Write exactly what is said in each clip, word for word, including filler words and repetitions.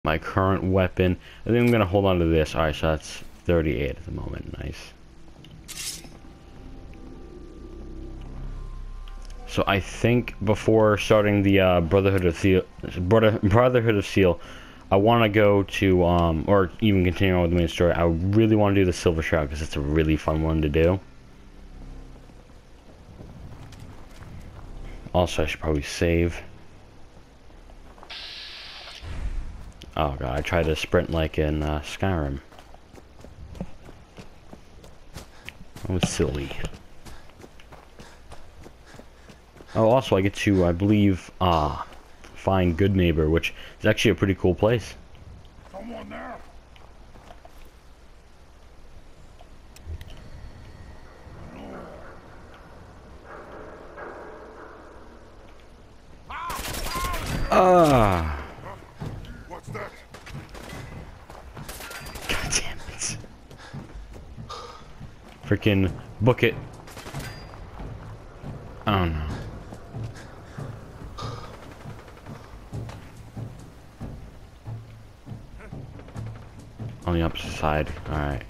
my current weapon. I think I'm gonna hold on to this. Alright, so that's thirty-eight at the moment. Nice. So I think before starting the uh, Brotherhood of Steel, Brother, Brotherhood of Steel, I want to go to, um, or even continue on with the main story. I really want to do the Silver Shroud because it's a really fun one to do. Also, I should probably save. Oh god, I tried to sprint like in uh, Skyrim. That was silly. Oh, also I get to, I believe, ah, find Good Neighbor, which is actually a pretty cool place. Someone there. Ah. What's that? God damn it. Freaking book it. Oh no. On the opposite side. Alright.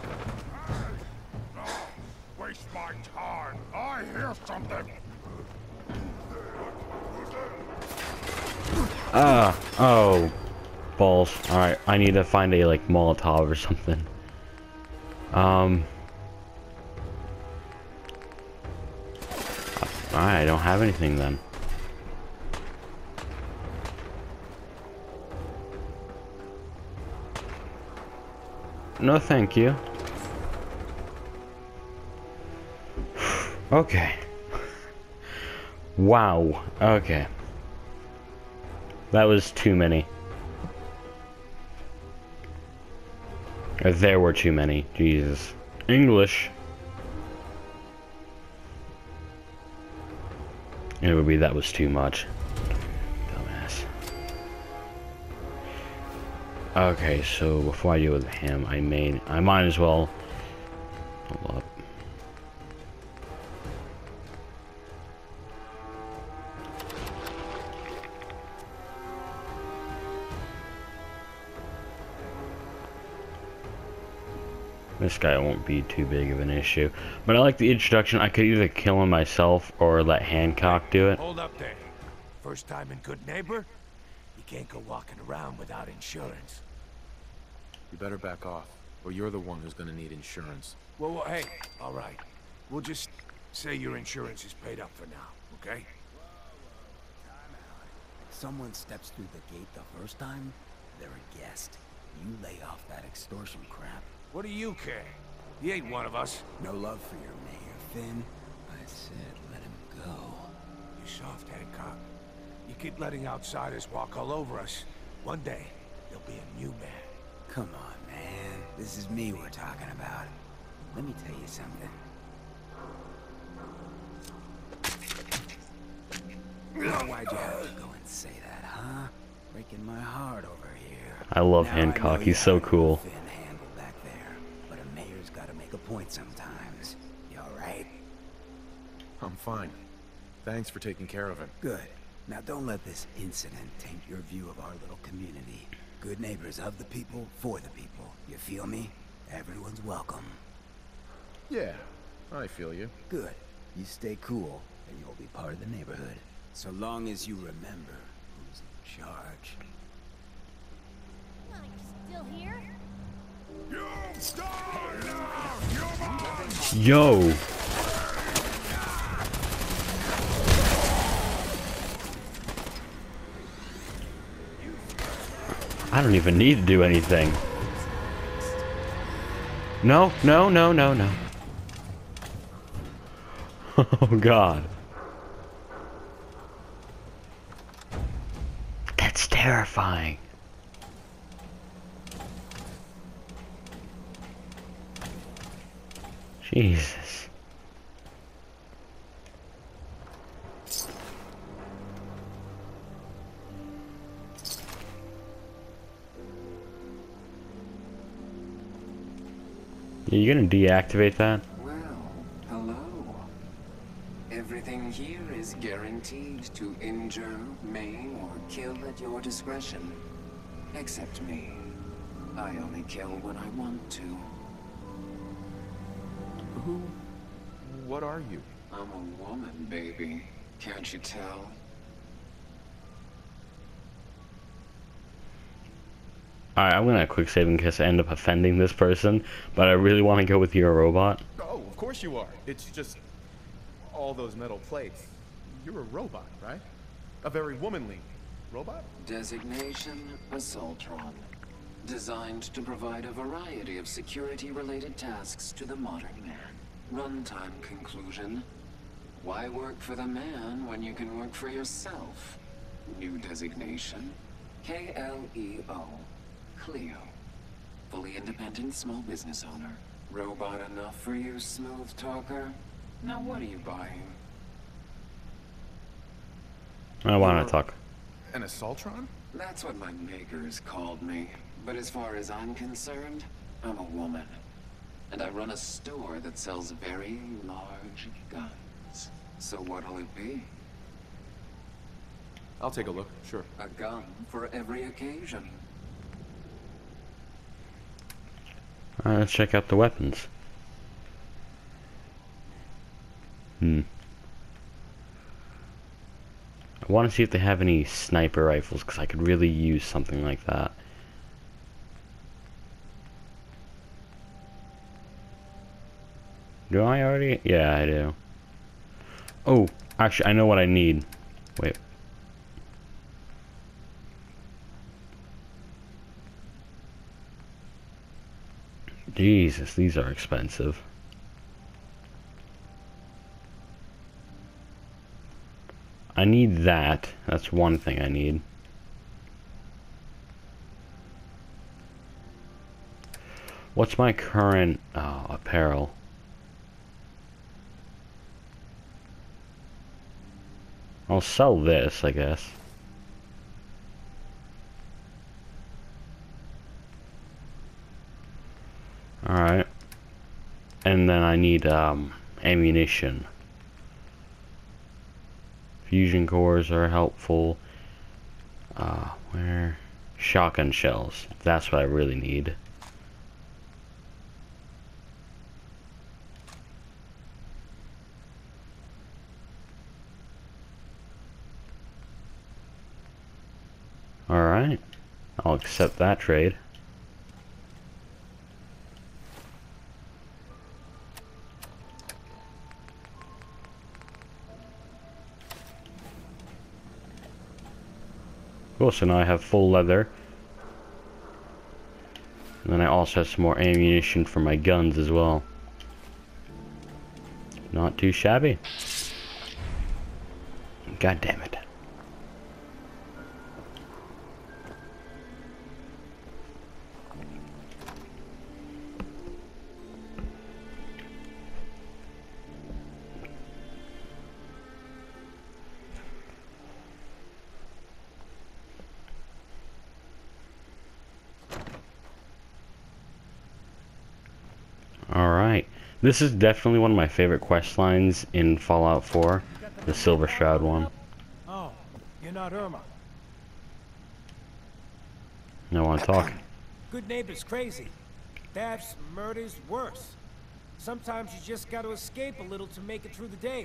Waste my time. I hear something. Ah. Oh. Balls. Alright. I need to find a, like, Molotov or something. Um. Alright, I don't have anything then. No, thank you. Okay. Wow. Okay. That was too many. Or there were too many. Jesus. English. It would be that was too much. Dumbass. Okay, so before I deal with him, I made I might as well hold up. This guy won't be too big of an issue. But I like the introduction. I could either kill him myself or let Hancock do it. Hold up there. First time in Good Neighbor? You can't go walking around without insurance. You better back off, or you're the one who's gonna need insurance. Well, well hey, all right. We'll just say your insurance is paid up for now, okay? If someone steps through the gate the first time, they're a guest. You lay off that extortion crap. What do you care? He ain't one of us. No love for your mayor, Finn. I said let him go. You soft, Hancock. You keep letting outsiders walk all over us. One day, you'll be a new man. Come on, man. This is me we're talking about. Let me tell you something. Why'd you have to go and say that, huh? Breaking my heart over here. I love Now Hancock. I know He's you so have a cool. Finn handled back there, but a mayor's gotta make a point sometimes. You alright? I'm fine. Thanks for taking care of him. Good. Now don't let this incident taint your view of our little community. Good neighbors of the people, for the people. You feel me? Everyone's welcome. Yeah, I feel you. Good. You stay cool, and you'll be part of the neighborhood. So long as you remember who's in charge. Oh, you're still here? You die now, human! Yo. I don't even need to do anything. No, no, no, no, no. Oh god. That's terrifying. Jesus. Are you gonna deactivate that? Well, hello. Everything here is guaranteed to injure, maim, or kill at your discretion. Except me. I only kill when I want to. Who? What are you? I'm a woman, baby. Can't you tell? Alright, I'm gonna quick save in case I end up offending this person, but I really want to go with your robot. Oh, of course you are. It's just all those metal plates. You're a robot, right? A very womanly robot? Designation Assaultron. Designed to provide a variety of security-related tasks to the modern man. Runtime conclusion. Why work for the man when you can work for yourself? New designation. K L E O. Cleo. Fully independent small business owner. Robot enough for you, smooth talker? Now what are you buying? I want to talk. An Assaultron? That's what my makers called me. But as far as I'm concerned, I'm a woman. And I run a store that sells very large guns. So what'll it be? I'll take a look, sure. A gun for every occasion. Alright, let's check out the weapons. Hmm. I want to see if they have any sniper rifles, because I could really use something like that. Do I already? Yeah, I do. Oh, actually, I know what I need. Wait. Jesus, these are expensive. I need that. That's one thing I need. What's my current uh, apparel? I'll sell this, I guess. Alright. And then I need um, ammunition. Fusion cores are helpful. Uh, where? Shotgun shells. That's what I really need. Alright. I'll accept that trade. Cool, so now I have full leather. And then I also have some more ammunition for my guns as well. Not too shabby. God damn it. Alright, this is definitely one of my favorite quest lines in Fallout four, the Silver Shroud one. Oh, you're not Irma. I want to talk. Good neighbor's crazy. Thefts, murders, worse. Sometimes you just gotta escape a little to make it through the day.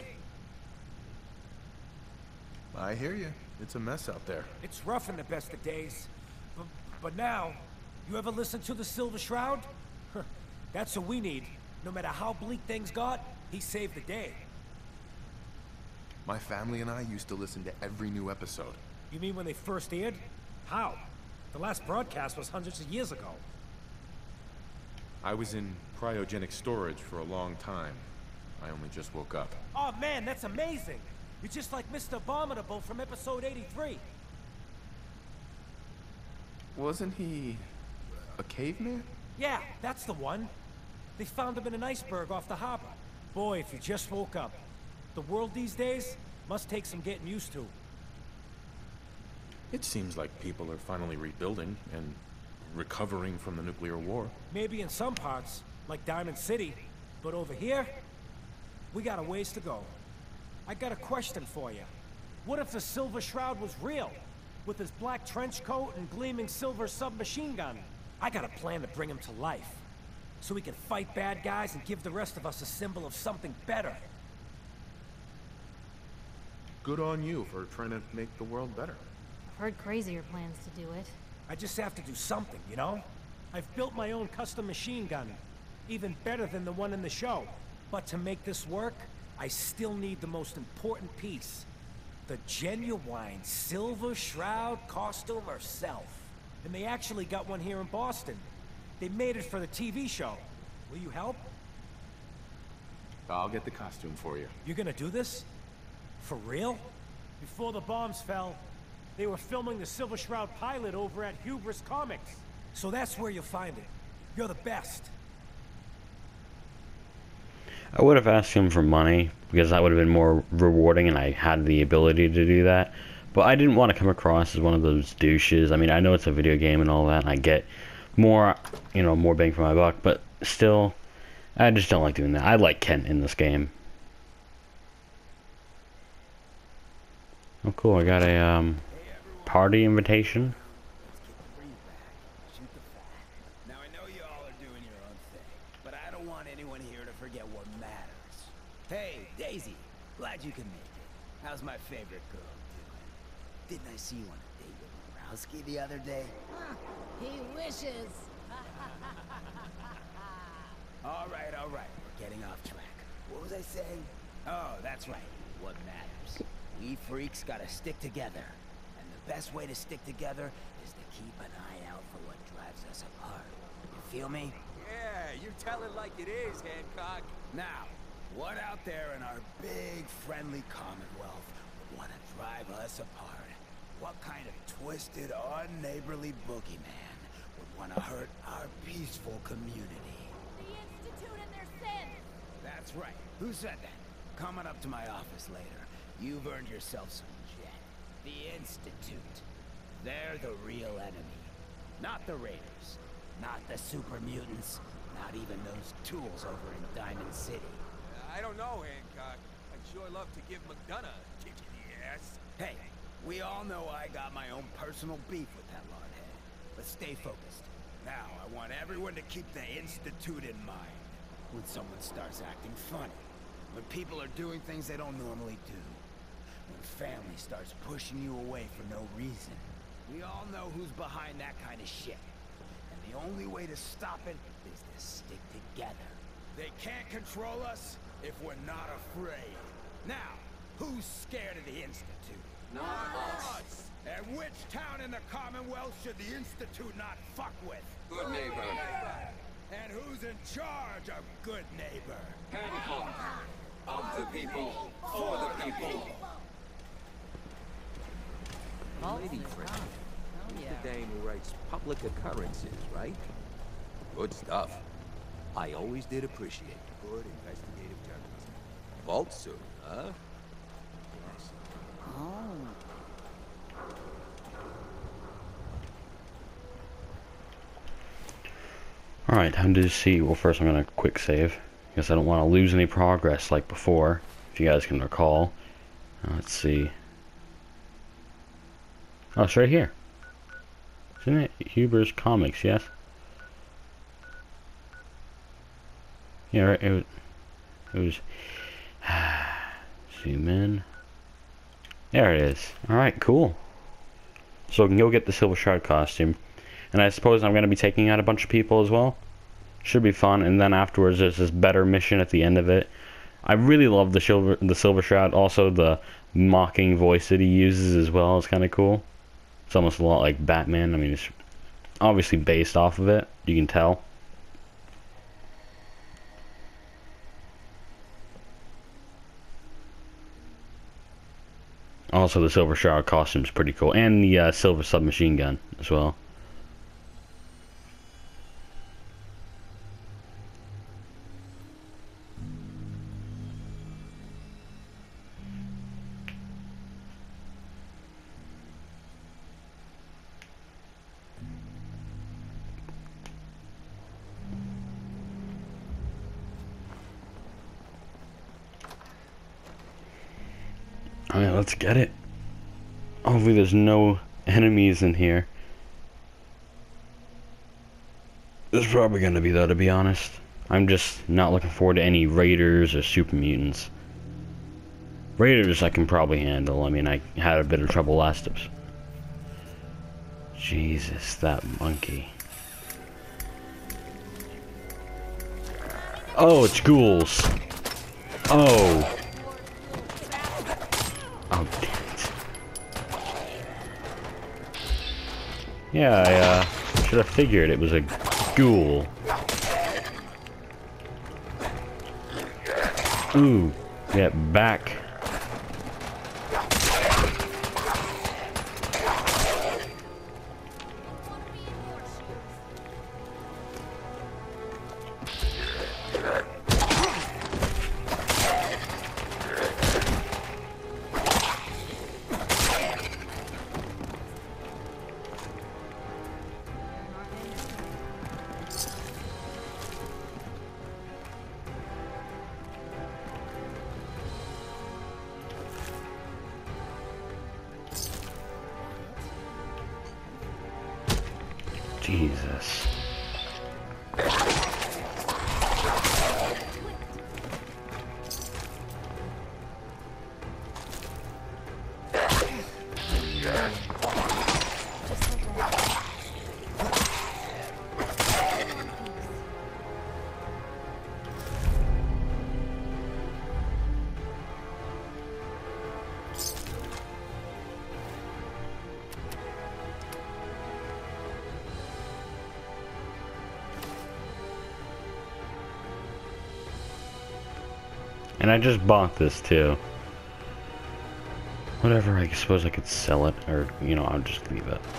I hear you. It's a mess out there. It's rough in the best of days. But, but now, you ever listen to the Silver Shroud? That's what we need. No matter how bleak things got, he saved the day. My family and I used to listen to every new episode. You mean when they first aired? How? The last broadcast was hundreds of years ago. I was in cryogenic storage for a long time. I only just woke up. Oh man, that's amazing! You're just like Mister Abominable from episode eighty-three. Wasn't he a caveman? Yeah, that's the one. They found him in an iceberg off the harbor. Boy, if you just woke up. The world these days must take some getting used to. It seems like people are finally rebuilding and recovering from the nuclear war. Maybe in some parts, like Diamond City. But over here, we got a ways to go. I got a question for you. What if the Silver Shroud was real? with his black trench coat and gleaming silver submachine gun. I got a plan to bring him to life, so he can fight bad guys and give the rest of us a symbol of something better. Good on you for trying to make the world better. I've heard crazier plans to do it. I just have to do something, you know? I've built my own custom machine gun, even better than the one in the show. But to make this work, I still need the most important piece. The genuine Silver Shroud costume herself. And they actually got one here in Boston. They made it for the T V show. Will you help? I'll get the costume for you. You're gonna do this? For real? Before the bombs fell, they were filming the Silver Shroud pilot over at Hubris Comics. So that's where you'll find it. You're the best. I would have asked him for money, because that would have been more rewarding and I had the ability to do that. But I didn't want to come across as one of those douches. I mean, I know it's a video game and all that, and I get more, you know, more bang for my buck, but still, I just don't like doing that. I like Kent in this game. Oh, cool. I got a um, party invitation. Now I know you all are doing your own thing, but I don't want anyone here to forget what matters. Hey, Daisy, glad you can make it. How's my favorite girl doing? Didn't I see you on a date with Morowski the other day? He wishes. All right, all right, we're getting off track. What was I saying? Oh, that's right, what matters. We freaks gotta stick together. And the best way to stick together is to keep an eye out for what drives us apart. You feel me? Yeah, you're telling like it is, Hancock. Now, what out there in our big, friendly Commonwealth would want to drive us apart? What kind of twisted, unneighborly boogeyman would want to hurt our peaceful community? The Institute and their sins. That's right. Who said that? Coming up to my office later. You've earned yourself some jet. The Institute. They're the real enemy. Not the Raiders. Not the super mutants. Not even those tools over in Diamond City. I don't know, Hancock. I'd sure love to give McDonough a kick in the ass. Hey, we all know I got my own personal beef with that lordhead. But stay focused. Now, I want everyone to keep the Institute in mind. When someone starts acting funny. When people are doing things they don't normally do. When family starts pushing you away for no reason. We all know who's behind that kind of shit. And the only way to stop it is to stick together. They can't control us if we're not afraid. Now, who's scared of the Institute? Not us. And which town in the Commonwealth should the Institute not fuck with? Good neighbor. And who's in charge of good neighbor? Hancock. Of the people. For the people. Lady friend. He's the dame who writes public occurrences, right? Good stuff. I always did appreciate good investigative journalism. Vault soon, huh? Yes. Alright, time to see. Well, first I'm going to quick save. Because I don't want to lose any progress like before, if you guys can recall. Uh, let's see. Oh, it's right here. Isn't it Hubris Comics, yes? Yeah, right, it was... It was zoom in. There it is. Alright, cool. So we can go get the Silver Shroud costume. And I suppose I'm going to be taking out a bunch of people as well. Should be fun. And then afterwards there's this better mission at the end of it. I really love the silver, the Silver Shroud. Also the mocking voice that he uses as well is kind of cool. It's almost a lot like Batman. I mean, it's obviously based off of it. You can tell. Also, the Silver Shroud costume is pretty cool. And the uh, silver submachine gun as well. Alright, let's get it. Hopefully there's no enemies in here. There's probably gonna be though, to be honest. I'm just not looking forward to any raiders or super mutants. Raiders I can probably handle. I mean, I had a bit of trouble last time. Jesus, that monkey. Oh, it's ghouls. Oh. Oh, damn it. Yeah, I uh, should have figured it was a ghoul. Ooh, get back. Jesus. And I just bought this too. Whatever, I suppose I could sell it, or, you know, I'll just leave it.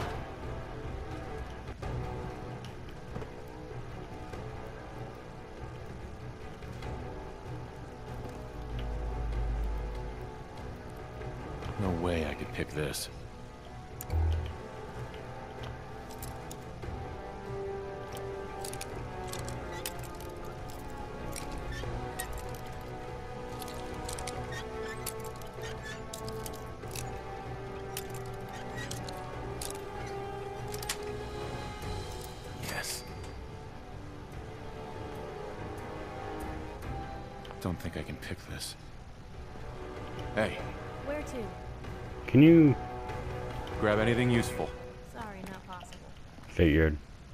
No way I could pick this. Don't think I can pick this. Hey. Where to? Can you... Grab anything useful. Sorry, not possible. Figured.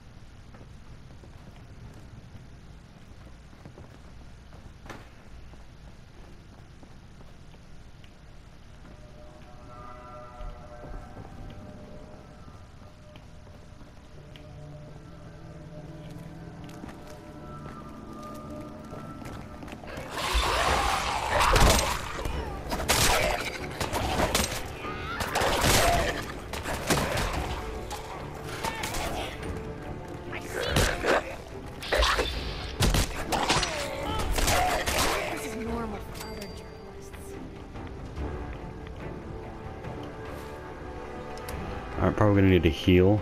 I'm probably gonna need to heal.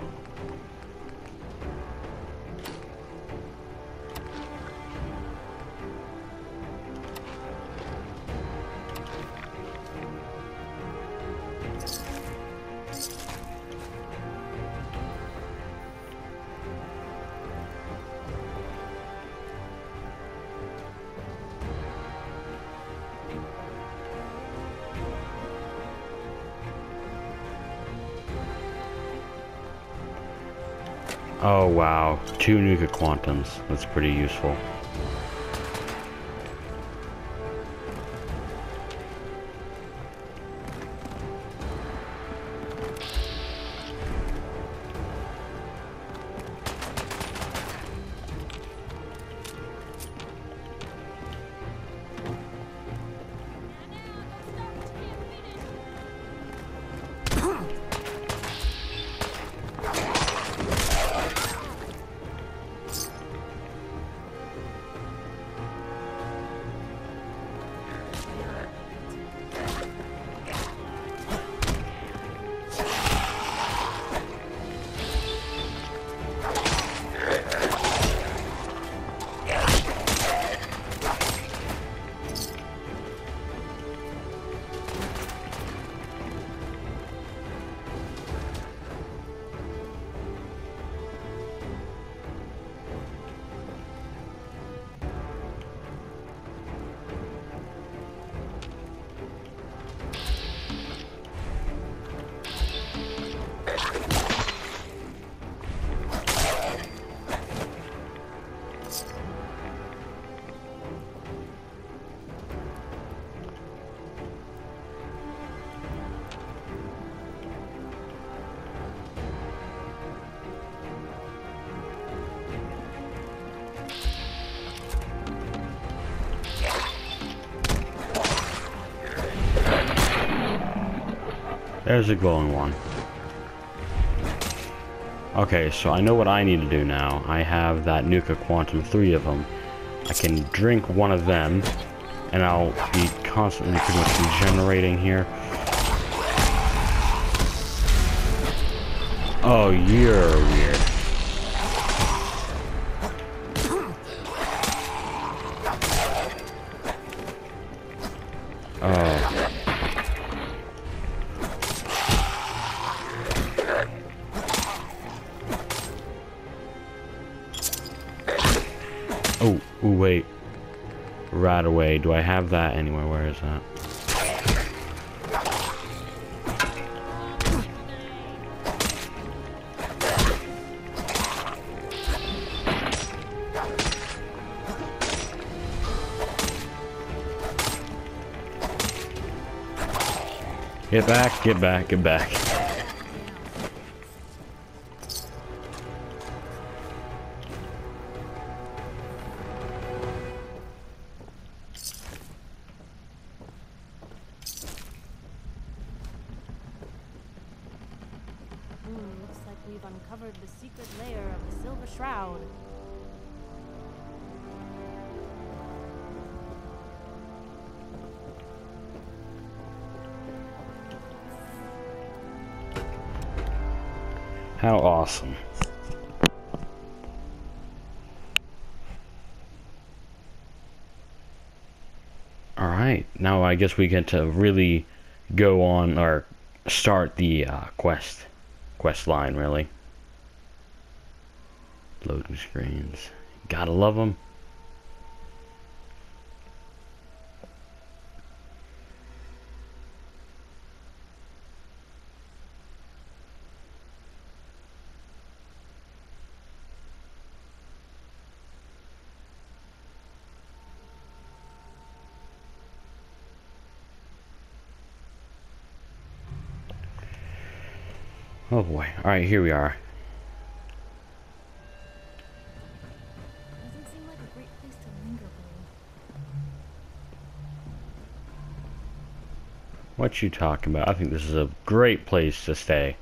Oh wow, two nuka quantums. That's pretty useful. There's a glowing one. Okay, so I know what I need to do now. I have that Nuka Quantum, three of them. I can drink one of them, and I'll be constantly pretty much regenerating here. Oh, you're weird. Oh. Oh, ooh, wait. Right away. Do I have that anywhere? Where is that? Get back, get back, get back. Hmm, looks like we've uncovered the secret lair of the Silver Shroud. How awesome. Alright, now I guess we get to really go on, or start the uh, quest. Quest line, really. Loading screens. Gotta love them. Oh boy. Alright, here we are. Doesn't seem like a great place to linger, Blue. What you talking about? I think this is a great place to stay.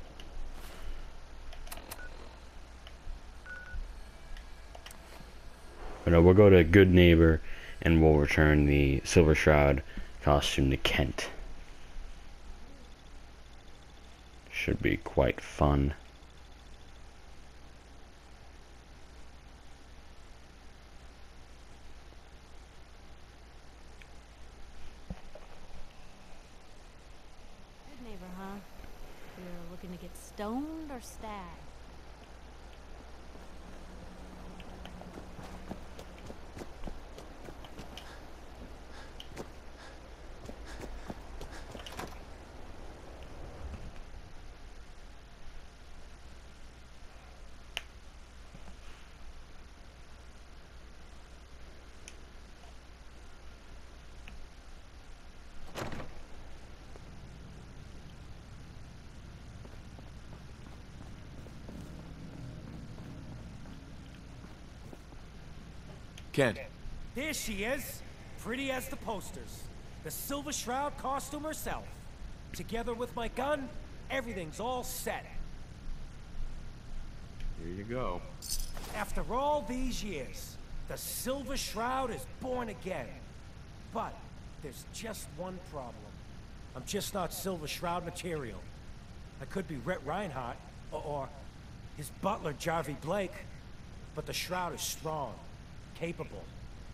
But no, we'll go to Good Neighbor and we'll return the Silver Shroud costume to Kent. Should be quite fun. Good neighbor, huh? You're looking to get stoned or stabbed? Ken. There she is, pretty as the posters. The Silver Shroud costume herself. Together with my gun, everything's all set. Here you go. After all these years, the Silver Shroud is born again. But there's just one problem. I'm just not Silver Shroud material. I could be Rhett Reinhardt, or, or his butler, Jarvie Blake. But the Shroud is strong, capable.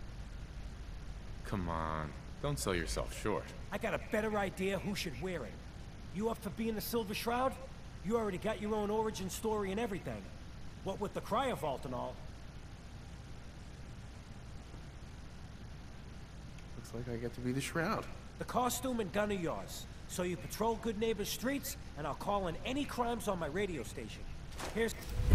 Come on. Don't sell yourself short. I got a better idea who should wear it. You up for being the Silver Shroud? You already got your own origin story and everything. What with the cryo vault and all. Looks like I get to be the Shroud. The costume and gun are yours. So you patrol Good Neighbor's streets, and I'll call in any crimes on my radio station. Here's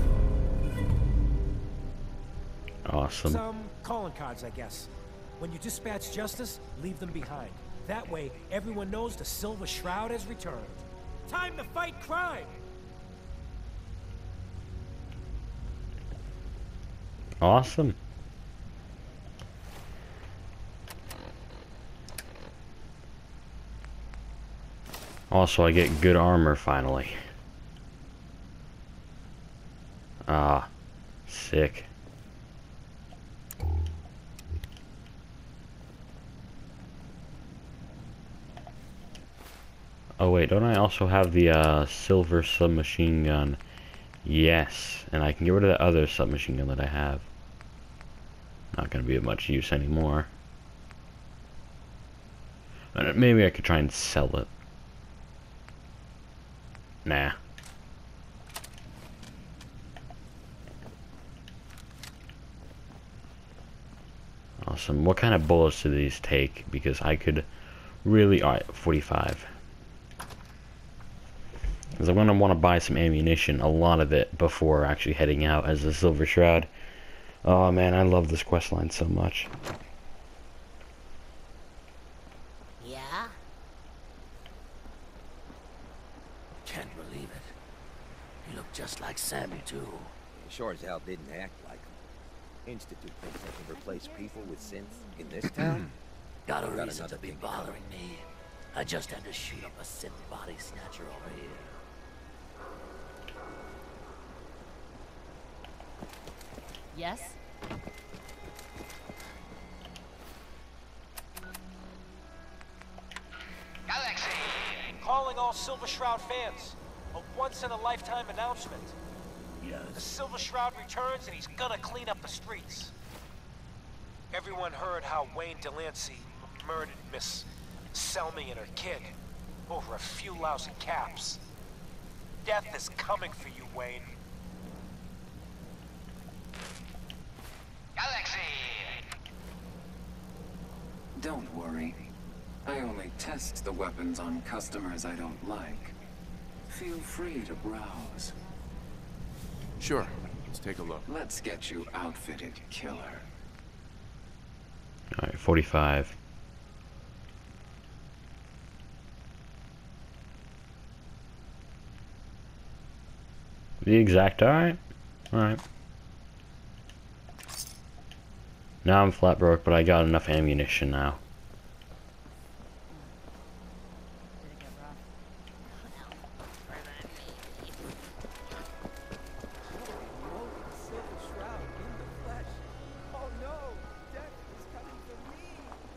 Awesome. some calling cards, I guess. When you dispatch justice, leave them behind. That way, everyone knows the Silver Shroud has returned. Time to fight crime! Awesome. Also, I get good armor finally. Ah, sick. Oh wait, don't I also have the uh, silver submachine gun? Yes, and I can get rid of the other submachine gun that I have. Not gonna be of much use anymore. And maybe I could try and sell it. Nah. Awesome. What kind of bullets do these take? Because I could really... Alright, forty-five. Because I'm going to want to buy some ammunition, a lot of it, before actually heading out as the Silver Shroud. Oh man, I love this questline so much. Yeah? Can't believe it. You look just like Sammy, too. Sure as hell didn't act like him. Institute thinks they can replace people with synths in this town? Got a Got reason another to be thing bothering me. I just had to shoot up a synth body snatcher over here. Yes? Galaxy! Calling all Silver Shroud fans. A once-in-a-lifetime announcement. The Yes. Silver Shroud returns and he's gonna clean up the streets. Everyone heard how Wayne Delancey m- murdered Miss Selmy and her kid over a few lousy caps. Death is coming for you, Wayne. Galaxy! Don't worry. I only test the weapons on customers I don't like. Feel free to browse. Sure. Let's take a look. Let's get you outfitted, killer. Alright, forty-five. The exact, alright. Alright. Now I'm flat broke, but I got enough ammunition now. Silver Shroud in the flesh. Oh no, death is coming for me.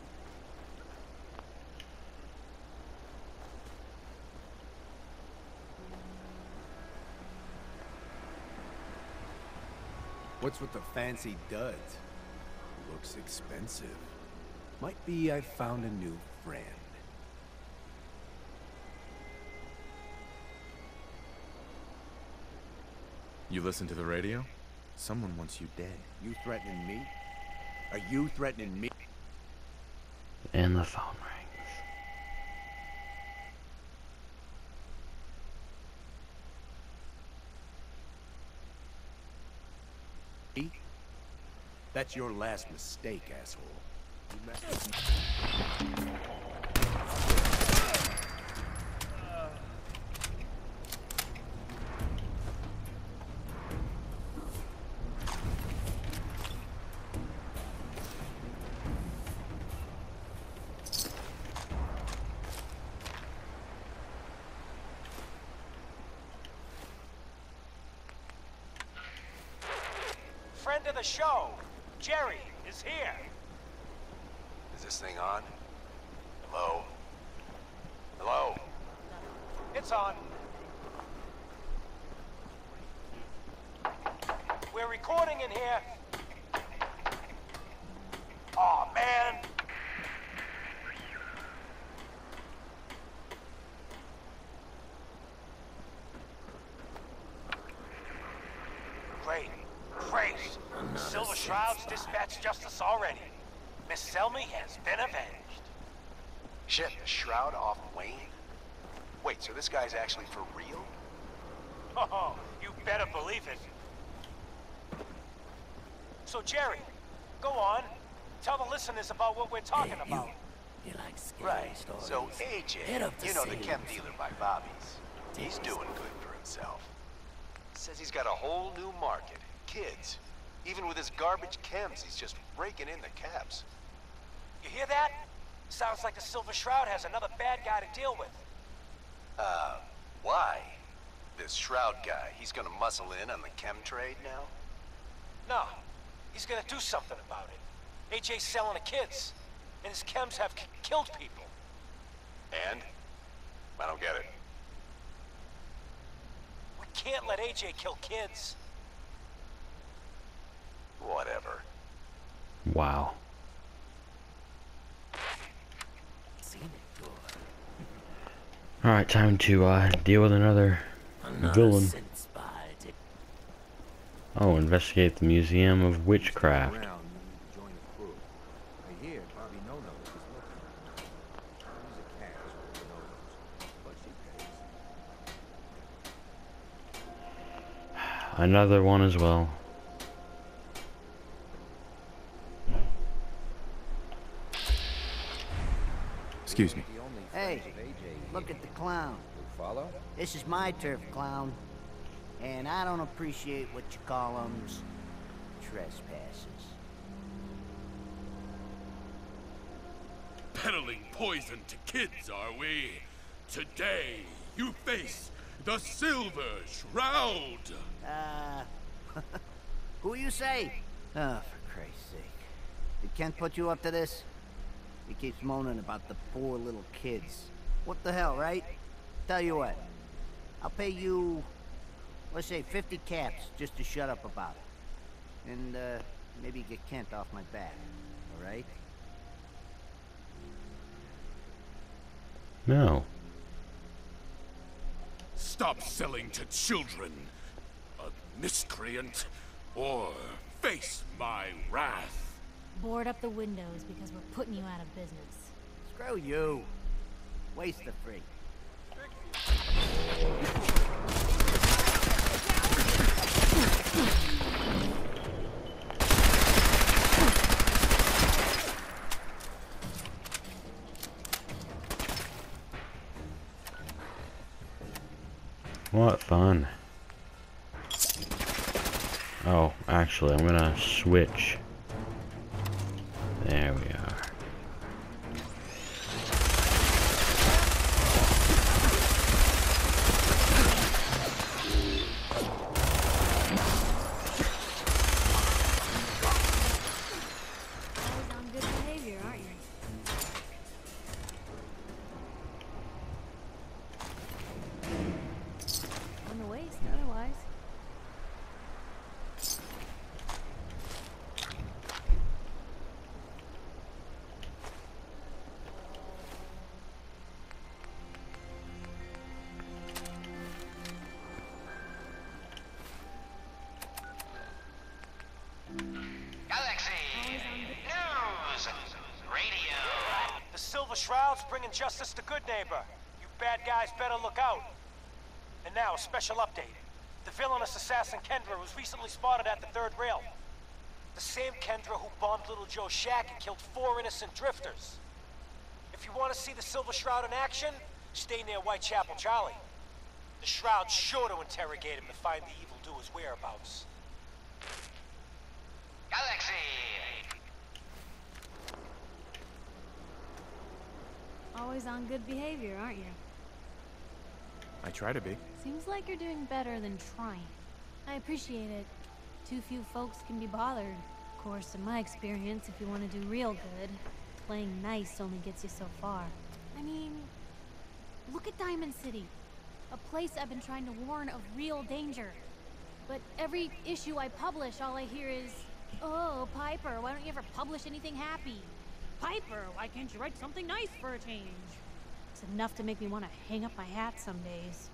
What's with the fancy duds? Looks expensive. Might be I found a new friend. You listen to the radio? Someone wants you dead. You threatening me? Are you threatening me? And the phone rings. That's your last mistake, asshole. You messed Friend of the show, Jerry, is here. Is this thing on? Hello? Hello? It's on. We're recording in here. Aw, man. Great. Great. Silver Shroud's dispatched justice already. Miss Selmy has been avenged. Shit, the Shroud off Wayne? Wait, so this guy's actually for real? Oh, you better believe it. So, Jerry, go on. Tell the listeners about what we're talking Hey, about. You like scary Right, stories? so A J, Head up the you know the scene. chem dealer by Bobby's. He's doing good for himself. Says he's got a whole new market. Kids. Even with his garbage chems, he's just raking in the cabs. You hear that? Sounds like the Silver Shroud has another bad guy to deal with. Uh, why? This Shroud guy, he's gonna muscle in on the chem trade now? No, he's gonna do something about it. A J's selling the kids, and his chems have k killed people. And? I don't get it. We can't let A J kill kids. Whatever. Wow. Alright, time to uh, deal with another, another villain. Oh, investigate the Museum of Witchcraft. Another one as well. Excuse me. Hey, look at the clown. Follow? This is my turf, clown. And I don't appreciate what you call them trespasses. Peddling poison to kids, are we? Today, you face the Silver Shroud. Uh, who you say? Oh, for Christ's sake. Did Kent put you up to this? He keeps moaning about the poor little kids. What the hell, right? Tell you what, I'll pay you, let's say fifty caps just to shut up about it. And, uh, maybe get Kent off my back, alright? No. Stop selling to children, a miscreant, or face my wrath. Board up the windows because we're putting you out of business. Screw you. Waste the freak. What fun. Oh, actually, I'm gonna switch. There we are. Always on good behavior, aren't you? On the waist, otherwise. The Silver Shroud's bringing justice to Good Neighbor. You bad guys better look out. And now, a special update. The villainous assassin Kendra was recently spotted at the third rail. The same Kendra who bombed Little Joe's shack and killed four innocent drifters. If you want to see the Silver Shroud in action, stay near Whitechapel Charlie. The Shroud's sure to interrogate him to find the evildoer's whereabouts. Galaxy! Always on good behavior, aren't you? I try to be. Seems like you're doing better than trying. I appreciate it. Too few folks can be bothered. Of course, in my experience, if you want to do real good, playing nice only gets you so far. I mean, look at Diamond City. A place I've been trying to warn of real danger. But every issue I publish, all I hear is, "Oh, Piper, why don't you ever publish anything happy? Piper, why can't you write something nice for a change?" It's enough to make me want to hang up my hat some days.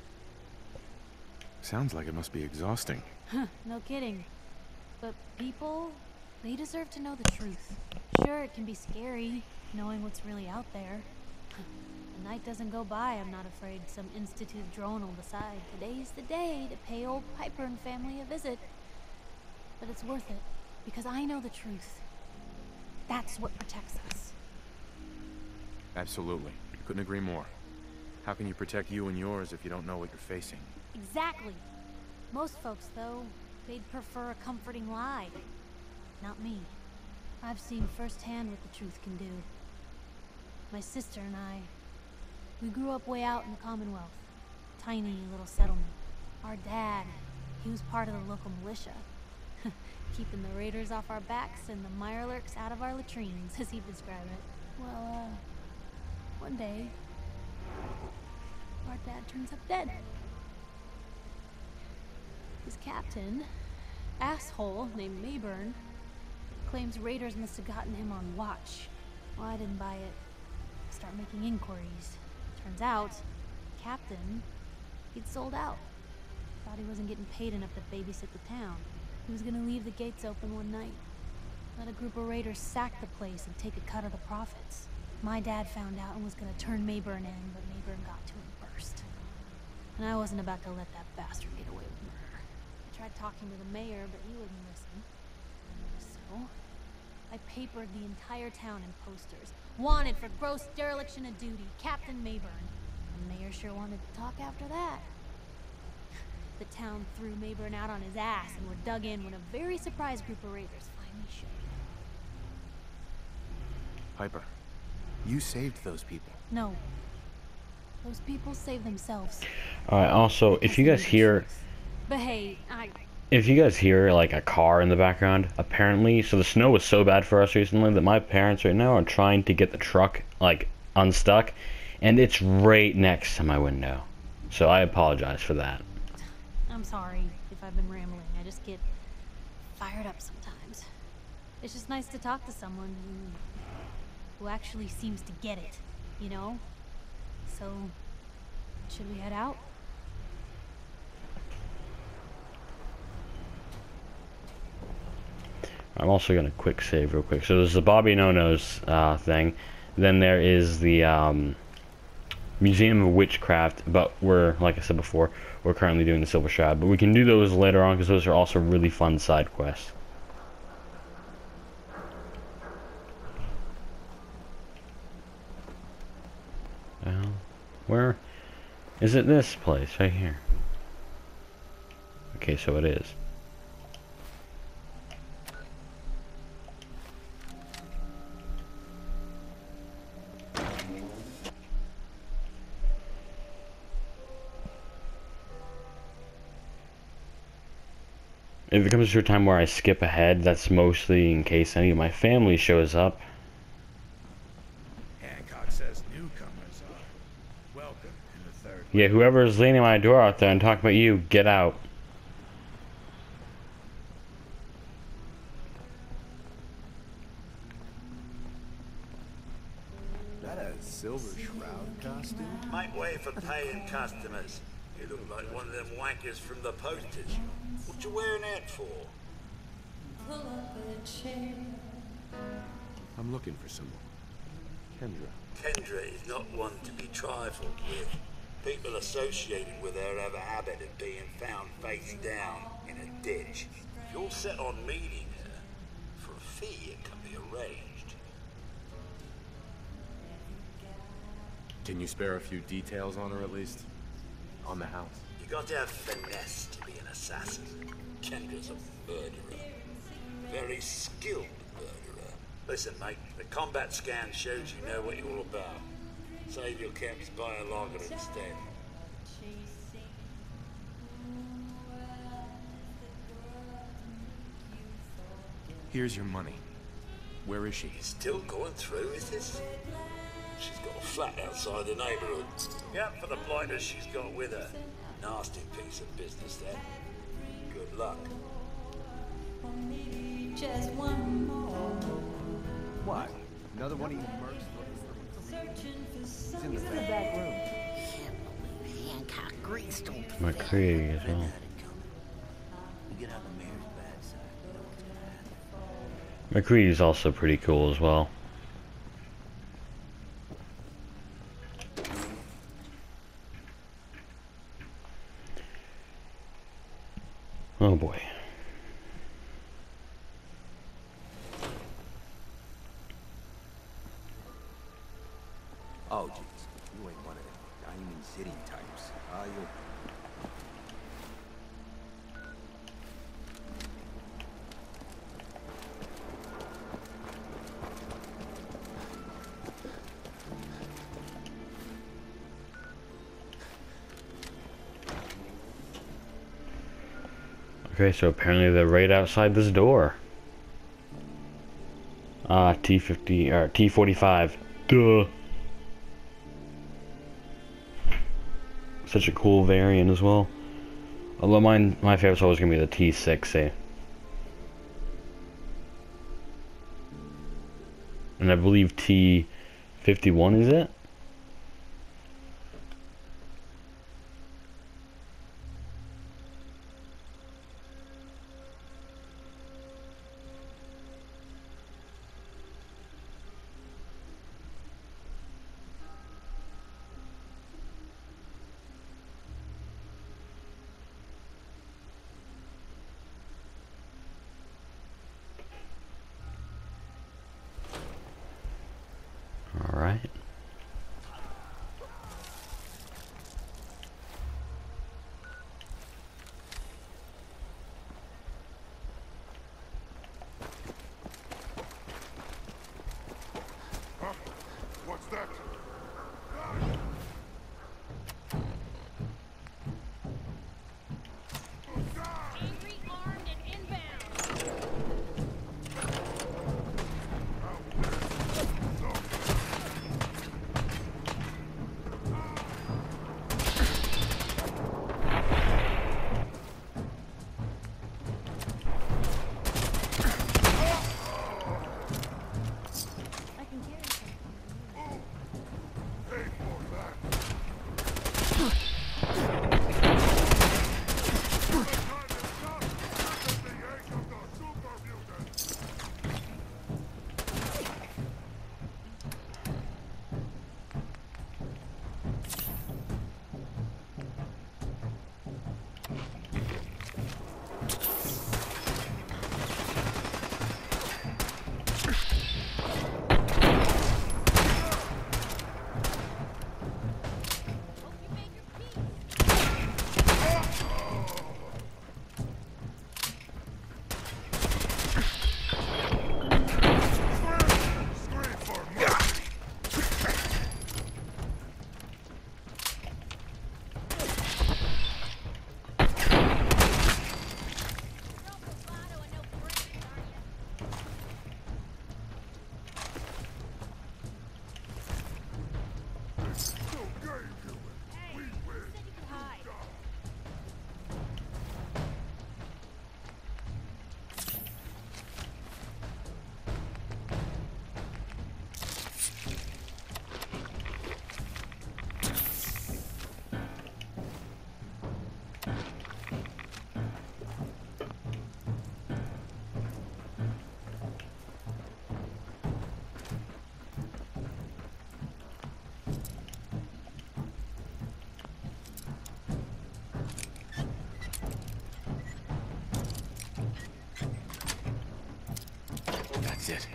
Sounds like it must be exhausting. Huh, no kidding. But people, they deserve to know the truth. Sure, it can be scary, knowing what's really out there. A night doesn't go by, I'm not afraid some Institute drone will decide today's the day to pay old Piper and family a visit. But it's worth it, because I know the truth. That's what protects us. Absolutely. Couldn't agree more. How can you protect you and yours if you don't know what you're facing? Exactly. Most folks, though, they'd prefer a comforting lie. Not me. I've seen firsthand what the truth can do. My sister and I, We grew up way out in the Commonwealth. Tiny little settlement. Our dad, he was part of the local militia. Keeping the raiders off our backs and the mirelurks out of our latrines, as he'd describe it. Well, uh, one day, our dad turns up dead. His captain, asshole named Mayburn, claims raiders must have gotten him on watch. Well, I didn't buy it. Start making inquiries. Turns out, captain, he'd sold out. Thought he wasn't getting paid enough to babysit the town. He was gonna leave the gates open one night. Let a group of raiders sack the place and take a cut of the profits. My dad found out and was gonna turn Mayburn in, but Mayburn got to him first. And I wasn't about to let that bastard get away with murder. I tried talking to the mayor, but he wouldn't listen. So, I papered the entire town in posters. Wanted for gross dereliction of duty, Captain Mayburn. The mayor sure wanted to talk after that. The town threw Mayburn out on his ass and were dug in when a very surprised group of raiders finally showed. Piper, you saved those people. No. Those people saved themselves. Alright, also, if you guys hear... But hey, I... If you guys hear, like, a car in the background, apparently... So the snow was so bad for us recently that my parents right now are trying to get the truck, like, unstuck. And it's right next to my window. So I apologize for that. I'm sorry if I've been rambling. I just get fired up sometimes. It's just nice to talk to someone who, who actually seems to get it, you know? So, should we head out? I'm also going to quick save real quick. So there's the Bobby No-No's uh, thing. Then there is the um, Museum of Witchcraft, but we're, like I said before, we're currently doing the Silver Shroud. But we can do those later on because those are also really fun side quests. Well, where is it? This place right here. Okay, so it is. If it comes to a time where I skip ahead, that's mostly in case any of my family shows up. Hancock says newcomers are welcome in the third. Yeah, whoever's leaning my door out there and talking about you, get out. That a silver shroud costume? Make way for paying customers. You look like one of them wankers from the posters. What you wearing that for? I'm looking for someone. Kendra. Kendra is not one to be trifled with. People associated with her have a habit of being found face down in a ditch. If you're set on meeting her, for a fee it can be arranged. Can you spare a few details on her at least? On the house? You got to have finesse to be an assassin. Kendra's a murderer. Very skilled murderer. Listen, mate, the combat scan shows you know what you're all about. Save your camps, buy a lager instead. Here's your money. Where is she? He's still going through, is this? She's got a flat outside the neighborhood. Yeah, for the blighters she's got with her. Nasty piece of business, then. Good luck. Just one more. What? Another one of you mercs? He's in the back room. Hancock greased on McCree as well. We get on the mayor's bad side. You know what's gonna happen. McCree is also pretty cool as well. Oh boy. Oh, jeez. You ain't one of them Diamond City types, are you? Okay, so apparently they're right outside this door. Ah, T fifty or T forty-five. Duh. Such a cool variant as well. Although mine, my favorite's always gonna be the T sixty. And I believe T fifty-one is it? Alright. Huh? What's that? Angry, armed, and inbound. I can carry something. Pay for that. That's it.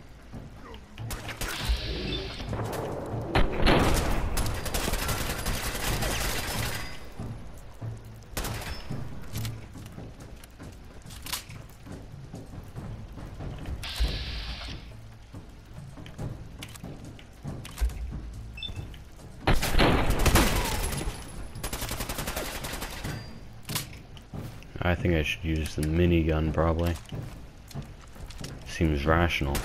I think I should use the minigun probably. Seems rational.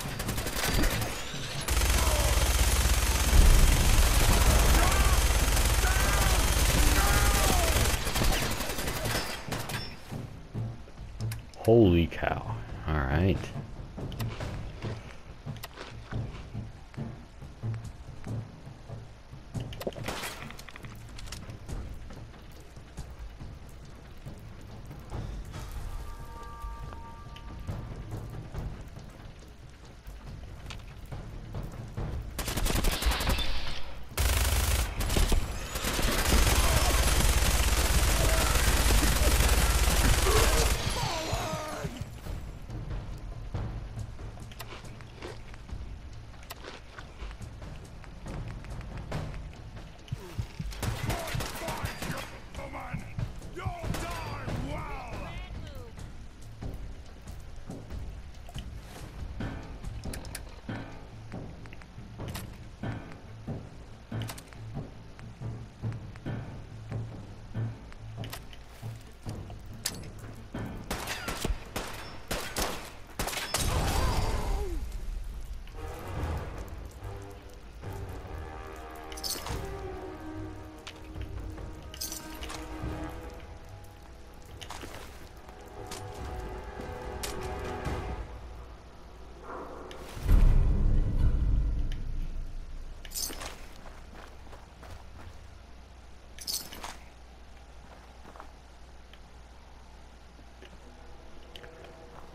Holy cow. Alright.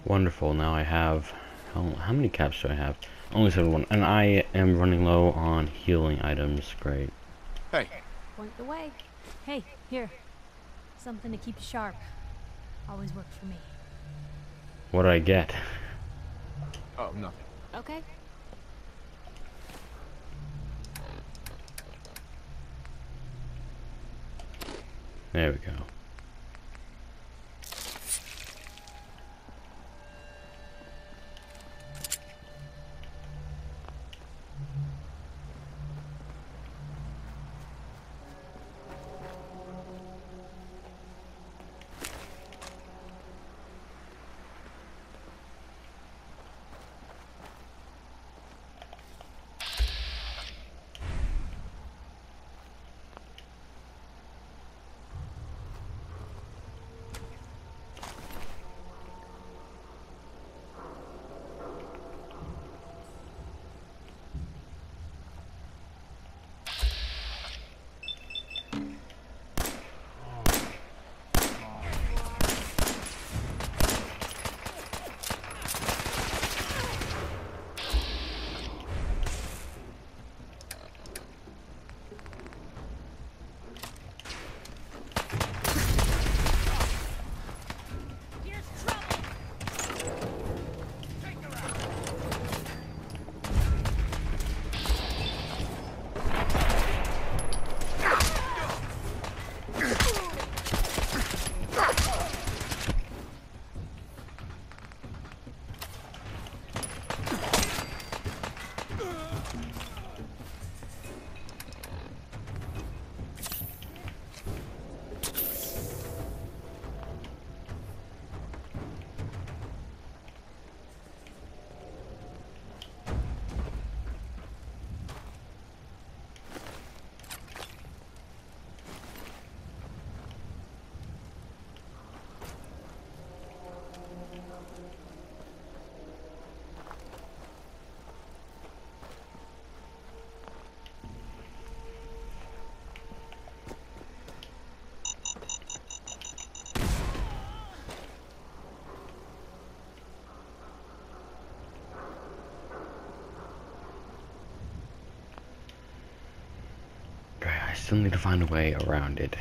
Wonderful. Now I have how, how many caps do I have? Only seventy-one, and I am running low on healing items. Great. Hey. Point the way. Hey, here. Something to keep you sharp. Always worked for me. What did I get? Oh, nothing. Okay. There we go. I still need to find a way around it.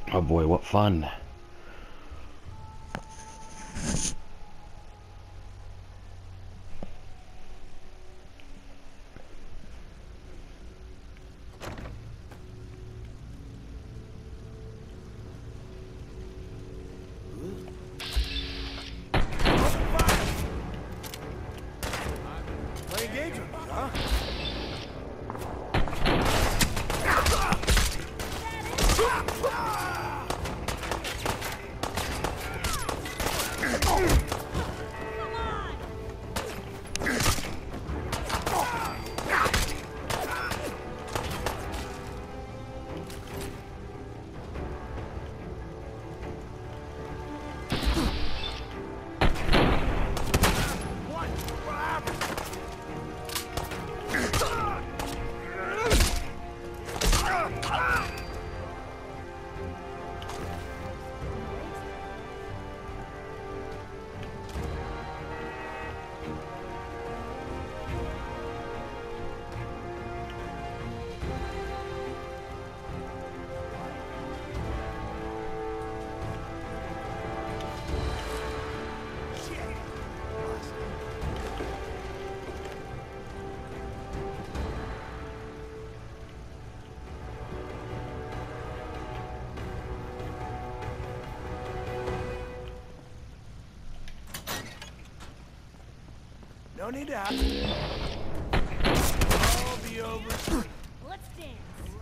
Oh boy, what fun. Playing games with me, huh? No need to have. I'll be over. Let's dance.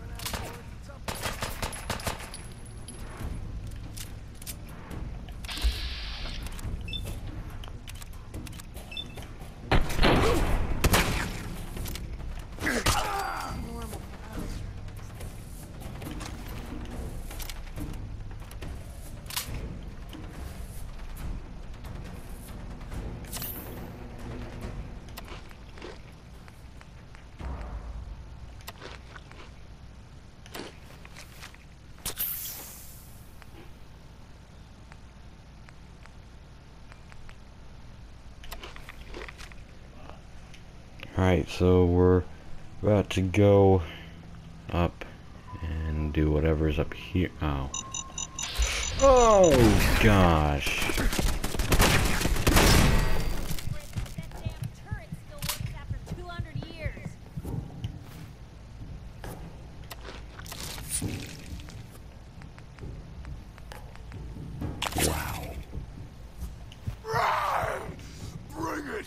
Alright, so we're about to go up and do whatever's up here. Oh. Oh, gosh. Wow. Bring it!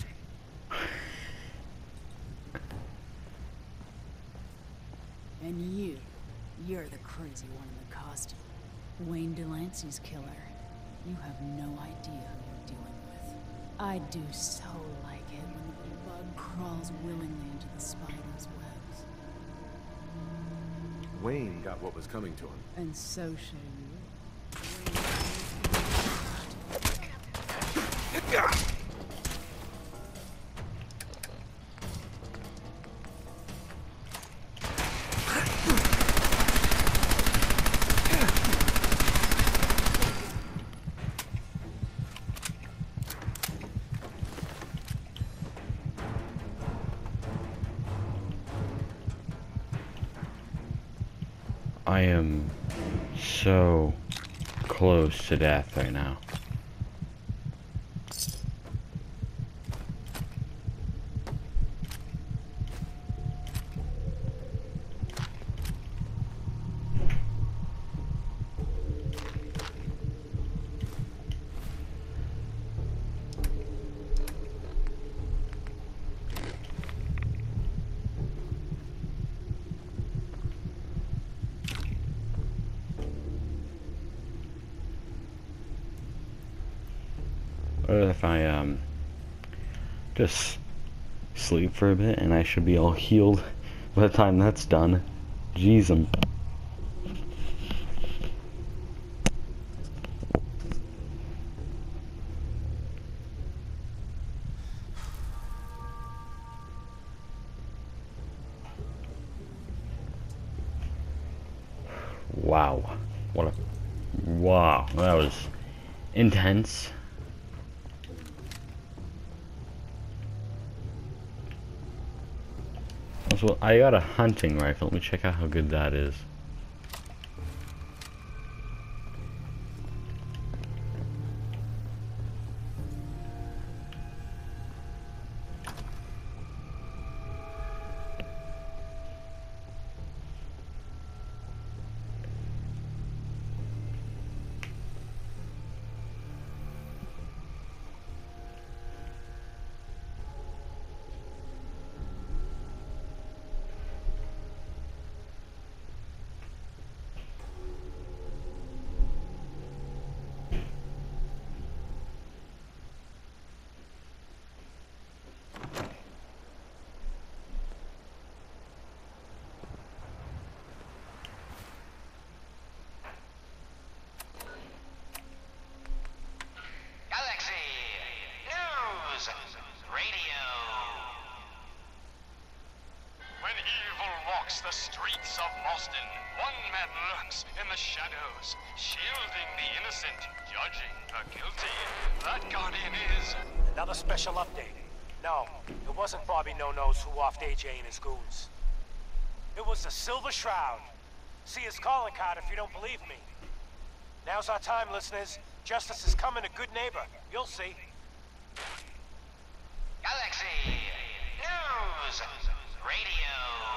And you, you're the crazy one in the costume. Wayne Delancey's killer. You have no idea who you're dealing with. I do so like it when the little bug crawls willingly into the spider's webs. Wayne got what was coming to him. And so should you. I am so close to death right now. What if I um just sleep for a bit and I should be all healed by the time that's done? Jeez, I'm wow. What a wow, that was intense. Also, I got a hunting rifle. Let me check out how good that is. walks the streets of Boston, one man lurks in the shadows, shielding the innocent, judging the guilty. That guardian is... Another special update. No, it wasn't Bobby No-Nos who offed A J and his goons. It was the Silver Shroud. See his calling card if you don't believe me. Now's our time, listeners. Justice is coming to Good Neighbor. You'll see. Galaxy News Radio.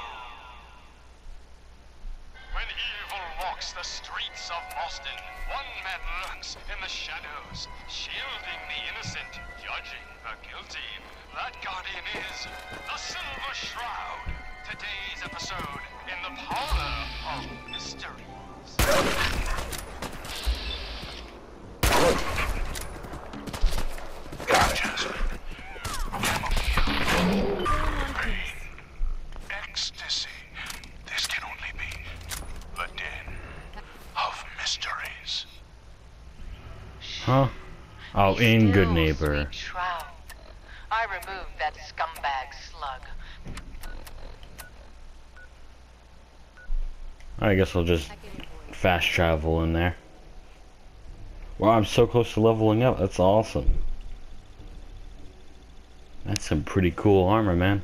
When evil walks the streets of Boston, one man lurks in the shadows, shielding the innocent, judging the guilty. That guardian is the Silver Shroud. Today's episode in the Parlor of Mysteries. Ecstasy. This can only be the den of mysteries. Huh? Oh, in Good Neighbor. Sweet Shroud. I removed that scumbag slug. I guess I'll just fast travel in there. Wow, I'm so close to leveling up. That's awesome. That's some pretty cool armor, man.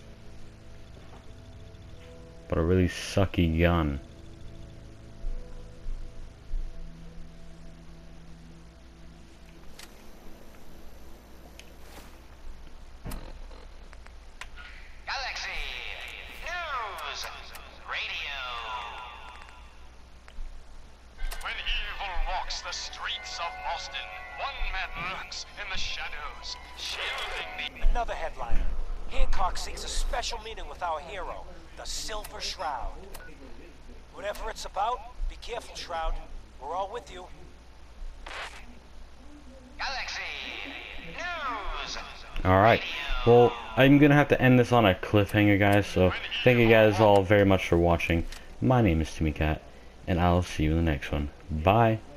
But a really sucky gun. Galaxy News Radio. When evil walks the streets of Boston, one man lurks in the shadows, shielding the... Another headliner. Hancock seeks a special meeting with our hero, the Silver Shroud. Whatever it's about, be careful, Shroud. We're all with you. Galaxy News. Alright, well, I'm gonna have to end this on a cliffhanger, guys, so thank you guys all very much for watching. My name is Timmy Cat, and I'll see you in the next one. Bye.